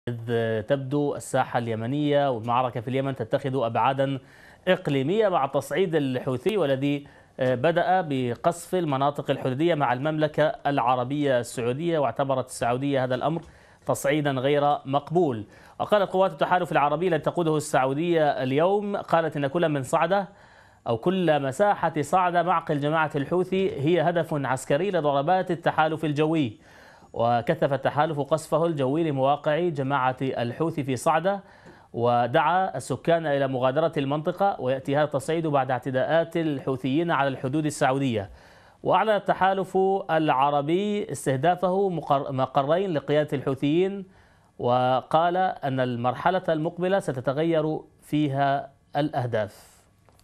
إذ تبدو الساحة اليمنية والمعركة في اليمن تتخذ أبعادا إقليمية مع تصعيد الحوثي، والذي بدأ بقصف المناطق الحدودية مع المملكة العربية السعودية، واعتبرت السعودية هذا الأمر تصعيدا غير مقبول. وقالت قوات التحالف العربي التي تقوده السعودية اليوم، قالت إن كل من صعدة أو كل مساحة صعدة معقل جماعة الحوثي هي هدف عسكري لضربات التحالف الجوي. وكثف التحالف قصفه الجوي لمواقع جماعة الحوثي في صعدة، ودعا السكان إلى مغادرة المنطقة. ويأتي هذا التصعيد بعد اعتداءات الحوثيين على الحدود السعودية. وأعلن التحالف العربي استهدافه مقرين لقيادة الحوثيين، وقال أن المرحلة المقبلة ستتغير فيها الأهداف.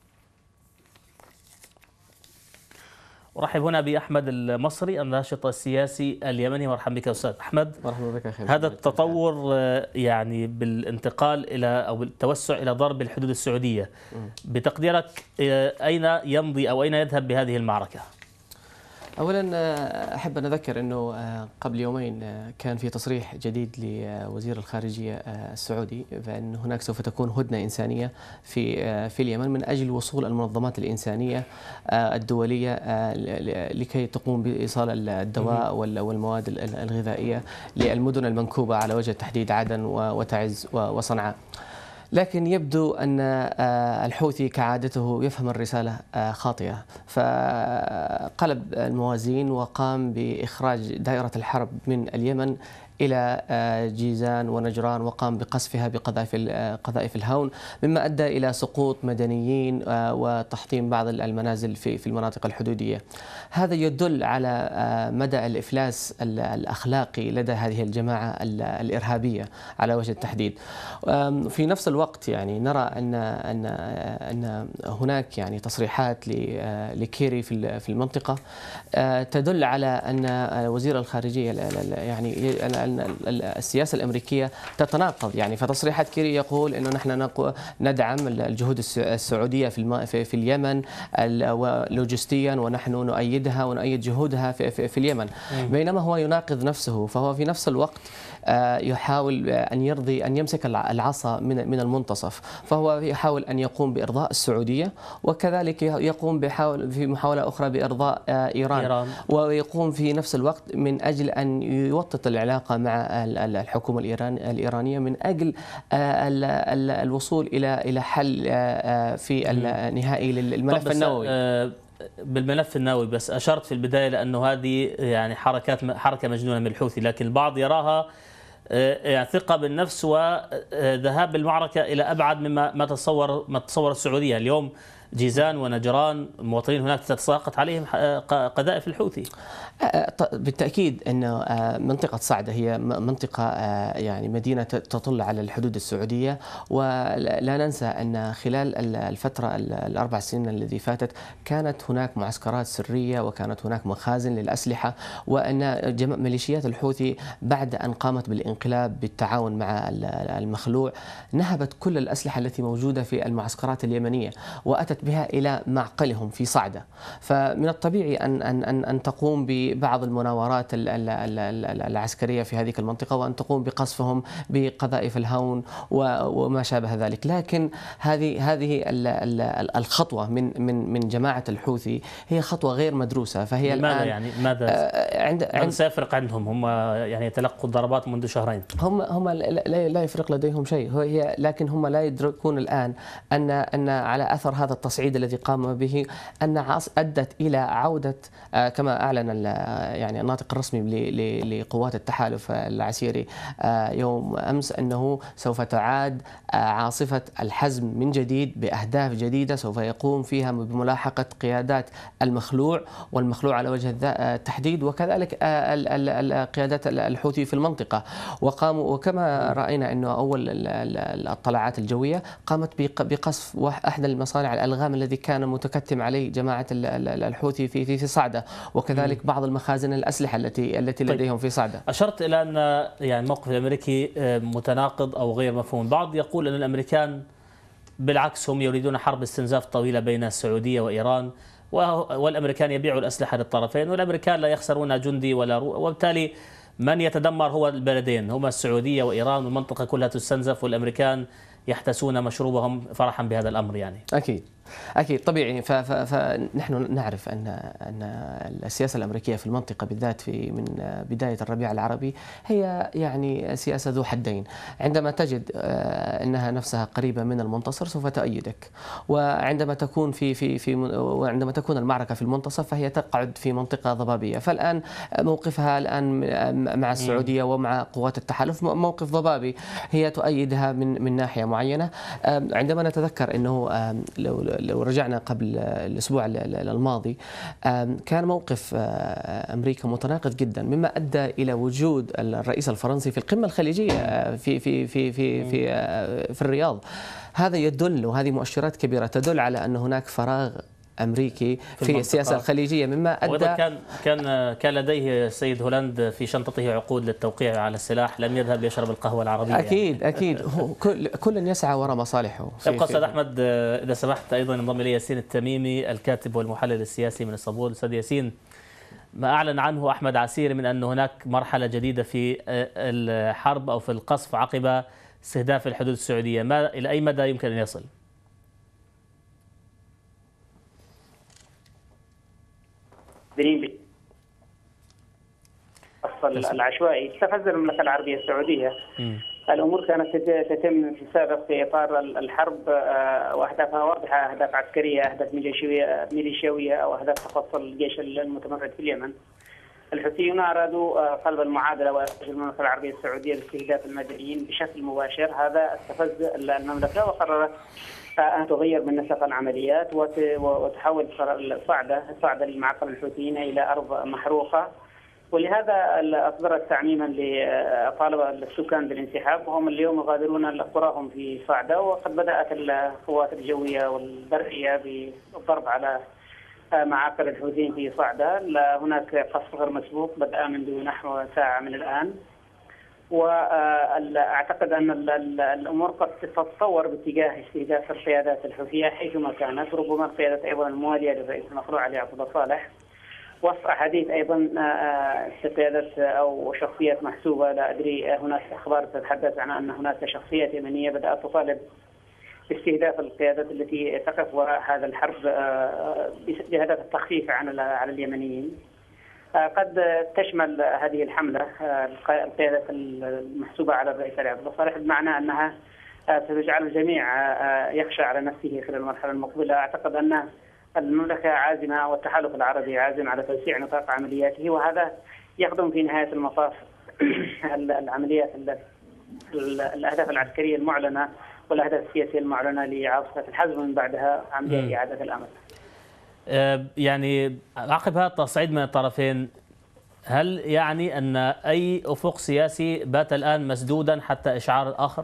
أرحب هنا بأحمد المصري الناشط السياسي اليمني. مرحبا بك أستاذ أحمد. مرحبا بك أخي. هذا التطور يعني بالانتقال إلى أو بالتوسع إلى ضرب الحدود السعودية، بتقديرك أين يمضي أو أين يذهب بهذه المعركة؟ أولا أحب أن أذكر أنه قبل يومين كان في تصريح جديد لوزير الخارجية السعودي بأن هناك سوف تكون هدنة إنسانية في اليمن من أجل وصول المنظمات الإنسانية الدولية لكي تقوم بإيصال الدواء والمواد الغذائية للمدن المنكوبة على وجه التحديد عدن وتعز وصنعاء. لكن يبدو أن الحوثي كعادته يفهم الرسالة خاطئة، فقلب الموازين وقام بإخراج دائرة الحرب من اليمن إلى جيزان ونجران، وقام بقصفها بقذائف الهون، مما أدى إلى سقوط مدنيين وتحطيم بعض المنازل في المناطق الحدودية. هذا يدل على مدى الإفلاس الأخلاقي لدى هذه الجماعة الإرهابية على وجه التحديد. في نفس الوقت يعني نرى أن هناك يعني تصريحات لكيري في المنطقة تدل على أن وزير الخارجية يعني السياسة الأمريكية تتناقض. يعني فتصريحات كيري يقول أنه نحن ندعم الجهود السعودية في اليمن لوجستيا، ونحن نؤيدها ونؤيد جهودها في اليمن، بينما هو يناقض نفسه. فهو في نفس الوقت يحاول أن يمسك العصا من المنتصف، فهو يحاول أن يقوم بإرضاء السعودية، وكذلك يقوم في محاولة أخرى بإرضاء إيران، ويقوم في نفس الوقت من أجل أن يوطد العلاقة مع الحكومة الإيرانية من أجل الوصول إلى حل في النهائي للملف النووي. بالملف النووي، بس أشرت في البداية لأنه هذه يعني حركة مجنونة من الحوثي، لكن البعض يراها ثقة بالنفس وذهاب المعركة إلى أبعد مما تصور السعودية. اليوم جيزان ونجران المواطنين هناك تتساقط عليهم قذائف الحوثي. بالتأكيد أن منطقة صعدة هي منطقة يعني مدينة تطل على الحدود السعودية، ولا ننسى أن خلال الفترة الأربع سنين التي فاتت كانت هناك معسكرات سرية، وكانت هناك مخازن للأسلحة، وأن ميليشيات الحوثي بعد أن قامت بالانقلاب بالتعاون مع المخلوع نهبت كل الأسلحة التي موجودة في المعسكرات اليمنية وأتت بها إلى معقلهم في صعدة. فمن الطبيعي أن تقوم ببعض المناورات العسكرية في هذه المنطقة، وأن تقوم بقصفهم بقذائف الهون وما شابه ذلك. لكن هذه الخطوة من جماعة الحوثي هي خطوة غير مدروسة. فهي ماذا سيفرق عندهم؟ هم يعني يتلقوا الضربات منذ شهرين. هم لا يفرق لديهم شيء، لكن هم لا يدركون الآن أن على أثر هذا التصعيد الذي قام به أن أدت إلى عودة كما أعلن يعني الناطق الرسمي لقوات التحالف العسيري يوم أمس أنه سوف تعاد عاصفة الحزم من جديد بأهداف جديدة سوف يقوم فيها بملاحقة قيادات المخلوع على وجه التحديد، وكذلك قيادات الحوثي في المنطقة. وكما رأينا أنه أول الطلعات الجوية قامت بقصف أحد المصانع الألغام الذي كان متكتم عليه جماعة الحوثي في صعدة، وكذلك بعض المخازن الأسلحة التي لديهم في صعدة. أشرت إلى أن يعني الموقف الأمريكي متناقض أو غير مفهوم. البعض يقول أن الأمريكان بالعكس هم يريدون حرب استنزاف طويلة بين السعودية وإيران، والأمريكان يبيعوا الأسلحة للطرفين، والأمريكان لا يخسرون جندي وبالتالي من يتدمر هو البلدين، هما السعودية وإيران، والمنطقة كلها تستنزف، والأمريكان يحتسون مشروبهم فرحا بهذا الأمر يعني. أكيد أكيد طبيعي. فنحن نعرف أن السياسة الأمريكية في المنطقة بالذات من بداية الربيع العربي هي يعني سياسة ذو حدين. عندما تجد أنها نفسها قريبة من المنتصر سوف تؤيدك، وعندما تكون وعندما تكون المعركة في المنتصف فهي تقعد في منطقة ضبابية. فالآن موقفها الآن مع السعودية ومع قوات التحالف موقف ضبابي، هي تؤيدها من ناحية معينة. عندما نتذكر أنه لو رجعنا قبل الأسبوع الماضي كان موقف أمريكا متناقض جدا، مما أدى إلى وجود الرئيس الفرنسي في القمة الخليجية في الرياض. هذا يدل، وهذه مؤشرات كبيرة تدل على أن هناك فراغ أمريكي في السياسة الخليجية، مما أدى كان لديه السيد هولاند في شنطته عقود للتوقيع على السلاح، لم يذهب ليشرب القهوة العربية. أكيد يعني. أكيد كل يسعى وراء مصالحه. يبقى أستاذ أحمد إذا سمحت أيضا ينضم إلي ياسين التميمي الكاتب والمحلل السياسي من اسطنبول. أستاذ ياسين، ما أعلن عنه أحمد عسير من أن هناك مرحلة جديدة في الحرب أو في القصف عقب استهداف الحدود السعودية، إلى أي مدى يمكن أن يصل؟ العشوائي استفز المملكة العربية السعودية. الأمور كانت تتم في السابق في إطار الحرب وأهدافها واضحة، أهداف عسكرية، أهداف ميليشيوية أو أهداف تفصل الجيش المتمرد في اليمن. الحوثيون أرادوا قلب المعادلة وإخراج المملكة العربية السعودية باستهداف المدنيين بشكل مباشر. هذا استفز المملكة وقررت أن تغير من نسق العمليات وتحول الصعدة لمعقل الحوثيين إلى أرض محروقة، ولهذا أصدرت تعميما لطالب السكان بالانسحاب، وهم اليوم يغادرون قراهم في صعدة. وقد بدأت القوات الجوية والبرية بالضرب على معاقل الحوثيين في صعدة. هناك قصف غير مسبوق بدأ منذ نحو ساعة من الآن، واعتقد ان الامور قد تتطور باتجاه استهداف القيادات الحوثيه حيثما كانت، ربما القيادات ايضا المواليه للرئيس المخلوع علي عبد الله صالح، وسط حديث ايضا في قيادات او شخصيات محسوبه. لا ادري، هناك اخبار تتحدث عن ان هناك شخصيات يمنيه بدات تطالب باستهداف القيادات التي تقف وراء هذا الحرب بهدف التخفيف على اليمنيين. قد تشمل هذه الحملة القيادة المحسوبة على الرئيس علي عبد الله صالح، بمعنى أنها ستجعل الجميع يخشى على نفسه خلال المرحلة المقبلة. أعتقد أن المملكة عازمة والتحالف العربي عازم على توسيع نطاق عملياته، وهذا يخدم في نهاية المطاف العمليات الأهداف العسكرية المعلنة والأهداف السياسية المعلنة لعاصفة الحزم ومن بعدها عملية إعادة الأمل. يعني عقب هذا التصعيد من الطرفين، هل يعني أن أي أفق سياسي بات الآن مسدودا حتى إشعار الآخر؟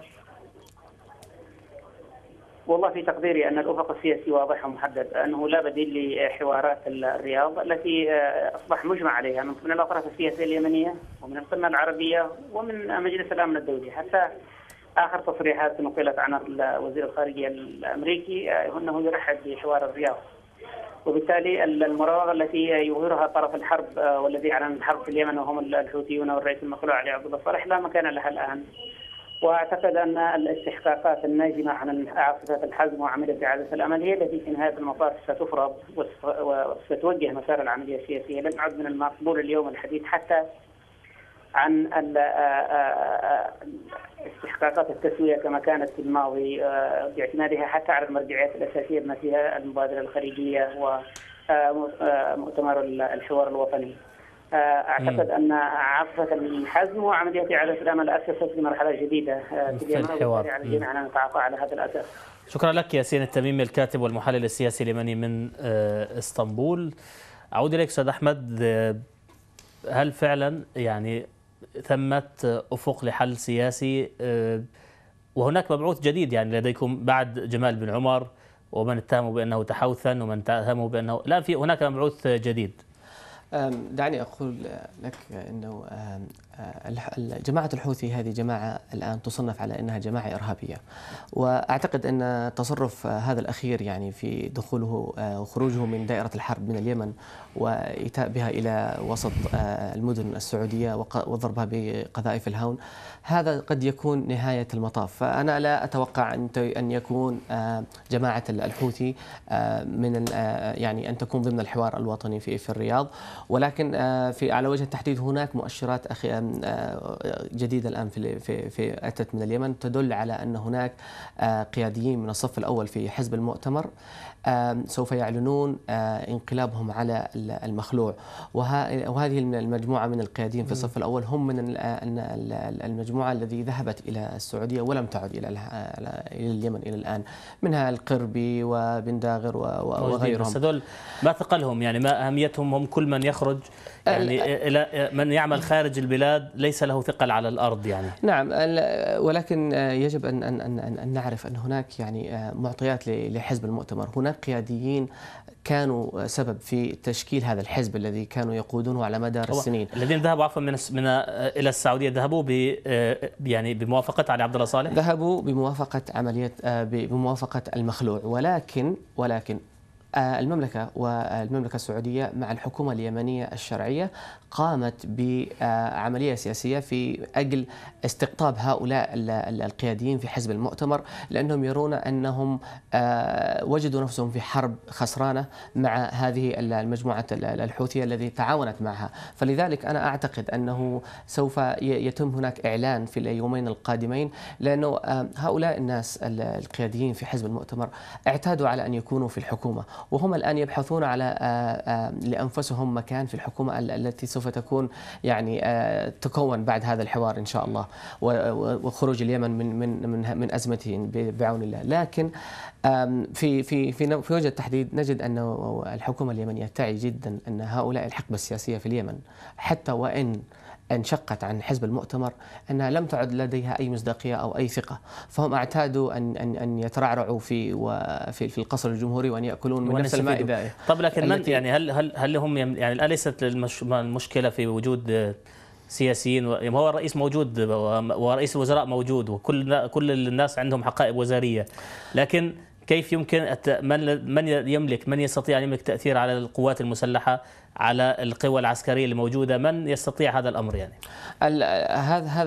والله في تقديري أن الأفق السياسي واضح ومحدد، أنه لا بديل لحوارات الرياض التي أصبح مجمع عليها من الأطراف السياسية اليمنية ومن القمة العربية ومن مجلس الأمن الدولي. حتى آخر تصريحات نقلت عن وزير الخارجية الأمريكي أنه يرحب بحوار الرياض، وبالتالي المراوغة التي يظهرها طرف الحرب والذي أعلن الحرب في اليمن وهم الحوثيون والرئيس المخلوع علي عبد الله صالح لا مكان لها الآن. واعتقد ان الاستحقاقات الناجمه عن عاصفه الحزم وعمليه اعاده الامل هي التي في نهايه المطاف ستفرض وستوجه مسار العمليه السياسيه. لم يعد من المقبول اليوم الحديث حتى عن استحقاقات التسويه كما كانت في الماضي، باعتمادها حتى على المرجعيات الاساسيه بما فيها المبادره الخليجيه ومؤتمر الحوار الوطني. اعتقد ان عاصفه الحزم وعمليه اعاده الامل اسست لمرحله جديده في اليمن، وبالتالي على الجميع ان نتعاطى على هذا الاساس. شكرا لك ياسين التميمي الكاتب والمحلل السياسي اليمني من اسطنبول. اعود اليك استاذ احمد، هل فعلا يعني ثمة افق لحل سياسي وهناك مبعوث جديد يعني لديكم بعد جمال بن عمر ومن اتهموا بانه تحوثا ومن اتهموا بانه لا، في هناك مبعوث جديد؟ دعني أقول لك أنه جماعة الحوثي هذه جماعة الآن تصنف على أنها جماعة إرهابية، وأعتقد أن تصرف هذا الأخير يعني في دخوله وخروجه من دائرة الحرب من اليمن وإيتاء بها إلى وسط المدن السعودية وضربها بقذائف الهون، هذا قد يكون نهاية المطاف. فأنا لا أتوقع أن يكون جماعة الحوثي من يعني أن تكون ضمن الحوار الوطني في الرياض، ولكن على وجه التحديد هناك مؤشرات جديدة الآن في أتت من اليمن تدل على أن هناك قياديين من الصف الأول في حزب المؤتمر سوف يعلنون انقلابهم على المخلوع، وهذه المجموعة من القياديين في الصف الأول هم من المجموعة التي ذهبت إلى السعودية ولم تعد إلى اليمن إلى الآن، منها القربي وبن داغر وغيرهم. بس هذول ما ثقلهم، يعني ما أهميتهم، هم كل من يخرج يعني إلى من يعمل خارج البلاد ليس له ثقل على الأرض يعني. نعم، ولكن يجب أن نعرف أن هناك يعني معطيات لحزب المؤتمر. هناك قياديين كانوا سبب في تشكيل هذا الحزب الذي كانوا يقودونه على مدار السنين. الذين ذهبوا عفوا من إلى السعودية ذهبوا يعني بموافقة علي عبد الله صالح؟ ذهبوا بموافقة المخلوع، ولكن المملكة السعودية مع الحكومة اليمنية الشرعية قامت بعملية سياسية في أجل استقطاب هؤلاء القياديين في حزب المؤتمر، لأنهم يرون أنهم وجدوا نفسهم في حرب خسرانة مع هذه المجموعة الحوثية التي تعاونت معها. فلذلك أنا أعتقد أنه سوف يتم هناك إعلان في اليومين القادمين، لأنه هؤلاء الناس القياديين في حزب المؤتمر اعتادوا على أن يكونوا في الحكومة، وهم الآن يبحثون على لأنفسهم مكان في الحكومة التي سوف تكون يعني تكون بعد هذا الحوار إن شاء الله وخروج اليمن من أزمته بعون الله. لكن في وجه التحديد نجد أن الحكومة اليمنية تعي جدا أن هؤلاء الحقبة السياسية في اليمن حتى وإن انشقت عن حزب المؤتمر أنها لم تعد لديها أي مصداقية أو أي ثقة، فهم اعتادوا أن يترعرعوا في القصر الجمهوري وأن يأكلون من نفس المائدة. طب لكن من يعني هل هم يعني ليست المشكلة في وجود سياسيين؟ هو الرئيس موجود ورئيس الوزراء موجود وكل الناس عندهم حقائب وزارية، لكن كيف يمكن من يستطيع أن يملك تأثير على القوات المسلحة، على القوى العسكرية الموجودة؟ من يستطيع هذا الأمر يعني؟ هذا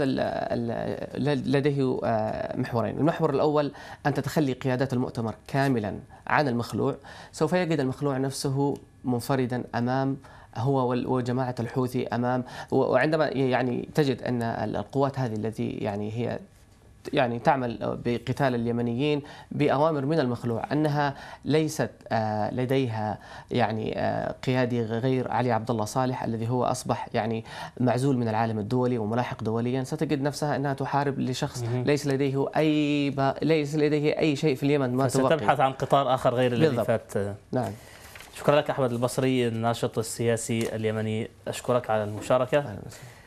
لديه محورين. المحور الأول أن تتخلي قيادات المؤتمر كاملا عن المخلوع، سوف يجد المخلوع نفسه منفردا أمام هو وجماعة الحوثي وعندما يعني تجد أن القوات هذه التي يعني هي تعمل بقتال اليمنيين بأوامر من المخلوع، أنها ليست لديها يعني قيادي غير علي عبد الله صالح الذي هو أصبح يعني معزول من العالم الدولي وملاحق دوليا، ستجد نفسها أنها تحارب لشخص ليس لديه أي شيء في اليمن ما تبقى، ستبحث عن قطار آخر غير الذي فات. نعم. شكرا لك أحمد البصري الناشط السياسي اليمني، أشكرك على المشاركة.